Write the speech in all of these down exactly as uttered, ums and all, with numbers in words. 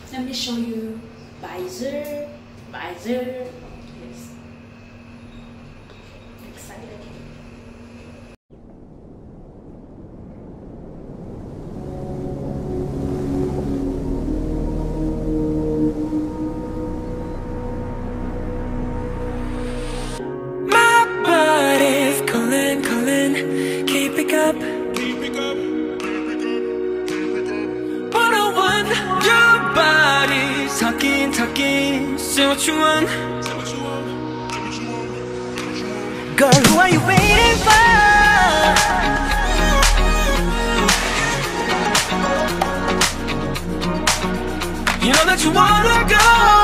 Let me show you Baise, Baise. Yes. Excited. My body's calling, calling, keep it up. one oh one, your body talking, talking. Say what you want. Girl, who are you waiting for? You know that you wanna go.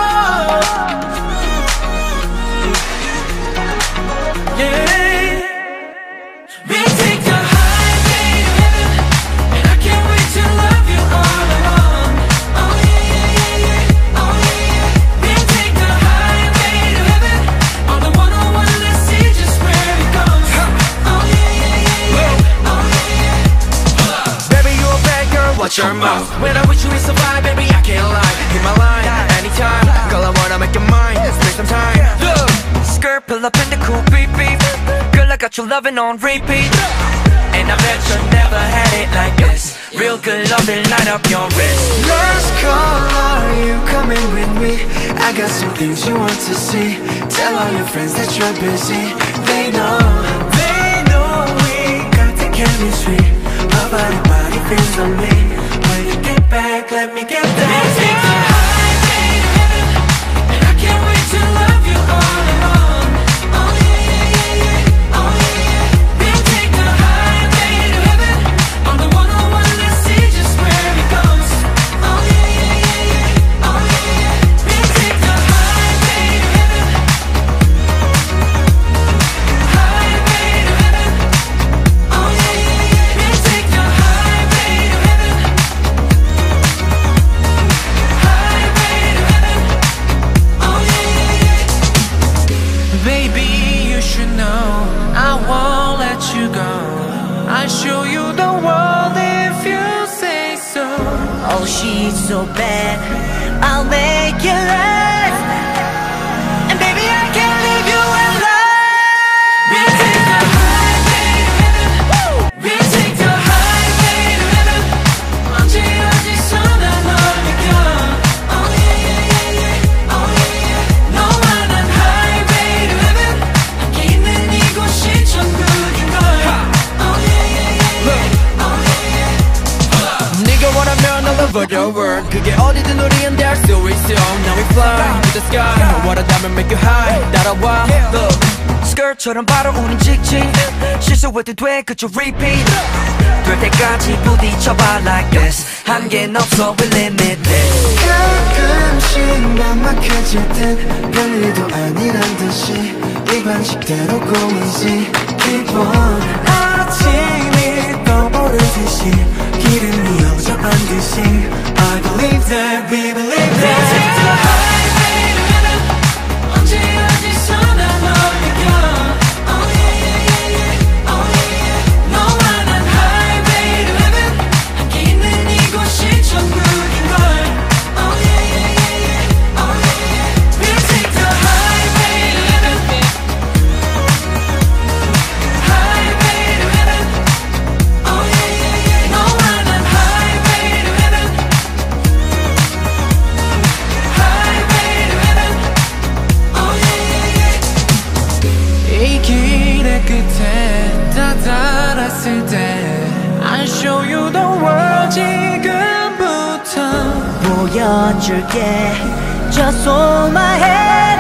Yeah. We'll take the highway to heaven, and I can't wait to love you all along. Oh yeah, yeah, yeah, yeah. Oh yeah, yeah. We'll take the highway to heaven, on the one oh one, let's see just where it goes. Oh yeah, yeah, yeah, yeah. Oh yeah, yeah. Baby, you a bad girl, watch your mouth. When I'm with you, it's a vibe, baby, I can't lie. Hit my line, anytime. Girl, I wanna make you mine, spend some time. Look, skirt, pull up in the coupe, beep, beep. Girl, I got you loving on repeat, and I bet you never had it like this. Real good loving, light up your wrist. Last call, are you coming with me? I got some things you want to see. Tell all your friends that you're busy. They know, they know we got the chemistry. Our body, body feels on me. When you get back, let me get that. We'll take the highway to heaven, and I can't wait to love you all along. Oh yeah, yeah, yeah, yeah. Oh yeah, yeah. We'll take the highway to heaven, on the one oh one, let's see just where it goes. Oh yeah, yeah, yeah, yeah. Oh yeah, yeah. We'll take the highway to heaven, highway to heaven. Oh yeah, yeah, yeah. We'll take the highway to heaven, highway to heaven. Oh yeah, yeah, yeah. Baby, you should know I won't let you go. I'll show you the world if you say so. Oh, she's so bad, I'll make you laugh. And baby, I can't leave you alone. We'll take the highway to heaven. We'll take the highway to heaven. 언제 어디서나 널 느껴. Oh yeah, yeah, yeah, yeah. Oh yeah, yeah. 너와 난 highway to heaven. 함께 있는 이곳이 천국인걸. Oh yeah, yeah, yeah, yeah. Oh yeah, yeah. 네가 원하면 all over the world. 그게 어디든 우리는 될 수 있어. Now we fly to the sky. 원한다면 make you high. 따라와. Look. skirt처럼 바로 우린 직진. 실수해도 돼 그저 repeat. 될 때까지 부딪혀봐 like this. 한계는 없어 we limitless. 가끔씩 난 막혀질 땐 별일도 아니란 듯이 이 방식대로 고민지 기본 아침이 떠오르듯이 기름이 이어져 반드시 I believe that we believe that. 언제 어디서나 널 느껴. Oh yeah, yeah, yeah, yeah. Oh yeah, yeah. 너와 난 highway to heaven. 함께 있는 이곳이 천국인걸. Oh yeah, yeah, yeah, yeah. Oh yeah, yeah. We'll take the highway to heaven, highway to heaven. Oh yeah, yeah, yeah. 너와 난 highway to heaven, highway to heaven. Oh yeah, yeah, yeah. 이 길의 끝에 다다랐을 때 I'll show you the world 지금부터 보여줄게. Just hold my hand.